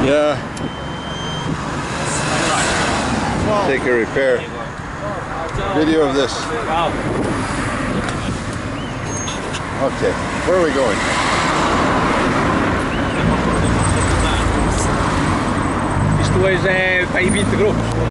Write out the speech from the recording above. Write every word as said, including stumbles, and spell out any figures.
Yeah. Take a repair. Video of this. Okay, where are we going? Isto hoje é para aí vinte grupos.